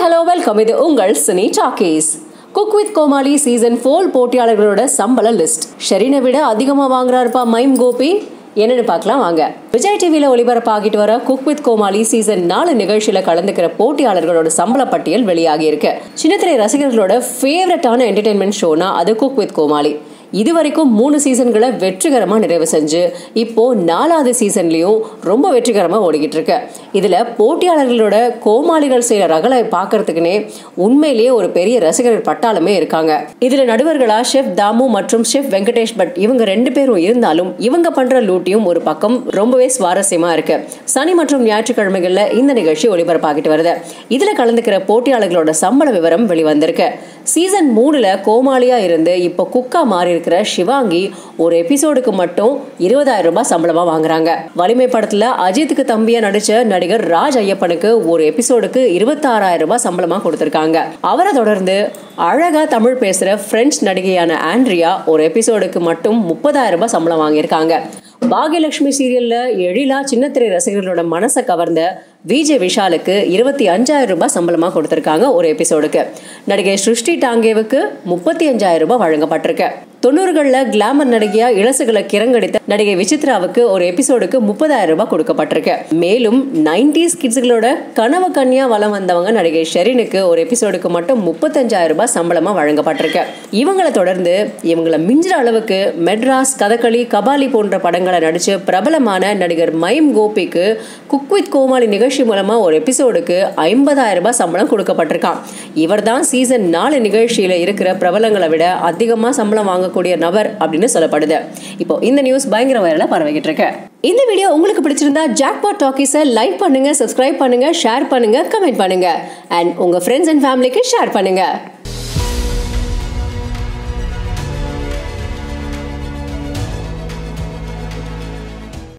hello, welcome இது உங்கள் Cine Talkies. Cook with Comali season 4 போட்டியாளர்களோட சம்பள லிஸ்ட். ஷெரீனை விட அதிகமா வாங்குறாருப்பா மைம் கோபி. என்னன்னு பார்க்கலாம் வாங்க. விஜய் டிவில ஒளிபரப்பாகிட்டு வர குக் வித் கோமாளி சீசன் 4 நிகழ்ச்சியில கலந்துக்கிற போட்டியாளர்களோட சம்பள பட்டியல் வெளியாகி இருக்கு. சின்னத்திரை ரசிகர்களோட ஃபேவரட்டான என்டர்டைன்மெண்ட் ஷோனா அது குக் வித் கோமாளி. இதுவரைக்கும் 3 சீசன்களை வெற்றிகரமா நிறைவு செஞ்சு இப்போ 4வது சீசன்லயும் ரொம்ப வெற்றிகரமா ஓடிக்கிட்டு இருக்கு. இதுல போட்டியாளர்களோட கோமாளிகள் செய்யற ரகளை பாக்குறதுக்குன்னே உண்மையிலேயே ஒரு பெரிய ரசிகர்கள் பட்டாளமே இருக்காங்க. இதுல நடுவர்களா ஷெஃப் தாமு மற்றும் ஷெஃப் வெங்கடேஷ் பட் இவங்க 2 பேரும் இருந்தாலும் இவங்க பண்ற லூட்டியும் ஒரு பக்கம் ரொம்பவே சுவாரஸ்யமா இருக்கு. சனி மற்றும் ஞாயிற்றுக்கிழமைகள்ல இந்த நிகழ்ச்சி ஒளிபரப்பாகிட்டு வருது. இதுல கலந்துக்கிற போட்டியாளர்களோட சம்பள விவரம் வெளிவந்திருக்கு. சீசன் 3ல கோமாளியா இருந்து இப்போ குக்கா மாறி இருக்கிற சிவாங்கி ஒரு எபிசோடுக்கு மட்டும் 20,000 ரூபாய் சம்பளமா வாங்குறாங்க. வலிமை படத்துல அஜித்துக்கு தம்பியா நடிச்ச நடிகர் ராஜ் ஐயப்பனுக்கு ஒரு எபிசோடுக்கு 26,000 ரூபாய் சம்பளமா கொடுத்திருக்காங்க. அவரை தொடர்ந்து அழகா தமிழ் பேசுற பிரெஞ்சு நடிகையான ஆண்ட்ரியா ஒரு எபிசோடுக்கு மட்டும் 30,000 ரூபாய் சம்பளம் வாங்கியிருக்காங்க. பாகியலட்சுமி சீரியல்ல எழிலா சின்னத்திரை ரசிகர்களோட மனசை கவர்ந்த விஜய் விஷாலுக்கு 25,000 ரூபாய் சம்பளமா கொடுத்திருக்காங்க ஒரு எபிசோடுக்கு. நடிகை ஸ்ருஷ்டி டாங்கேவுக்கு 35,000 ரூபாய் வழங்கப்பட்டிருக்கு. 90களில் கிளாமர் நடிகையா இளசுகளை கிறங்கடித்த நடிகை விசித்ராவுக்கு ஒரு எபிசோடுக்கு 30,000 ரூபாய் கொடுக்கப்பட்டிருக்கு. மேலும் 90s கிட்ஸ்களோட கனவு கன்னியா வலம் வந்தவங்க நடிகை ஷெரீனுக்கு ஒரு எபிசோடுக்கு மட்டும் 35,000 ரூபாய் சம்பளமா வழங்கப்பட்டிருக்கு. இவங்களை தொடர்ந்து இவங்களை மிஞ்சுற அளவுக்கு மெட்ராஸ், கதகளி, கபாலி போன்ற படங்களை நடிச்சு பிரபலமான நடிகர் மைம் கோபிக்கு குக் வித் கோமாளி நிகழ்ச்சி மூலமா ஒரு எபிசோடுக்கு 50,000 ரூபாய் சம்பளம் கொடுக்கப்பட்டிருக்கான். இவர் தான் சீசன் 4 நிகழ்ச்சியில இருக்கிற பிரபலங்களை விட அதிகமா சம்பளம் வாங்கக்கூடிய நபர் அப்படின்னு சொல்லப்படுது. இப்போ இந்த நியூஸ் பயங்கர வைரலா பரவிக்கிட்டு இருக்கு. இந்த வீடியோ உங்களுக்கு பிடிச்சிருந்தா ஜாக்பாட் டாக்கீஸை லைக் பண்ணுங்க, சப்ஸ்கிரைப் பண்ணுங்க, ஷேர் பண்ணுங்க, கமெண்ட் பண்ணுங்க அண்ட் உங்க ஃப்ரெண்ட்ஸ் அண்ட் ஃபேமிலிக்கு ஷேர் பண்ணுங்க.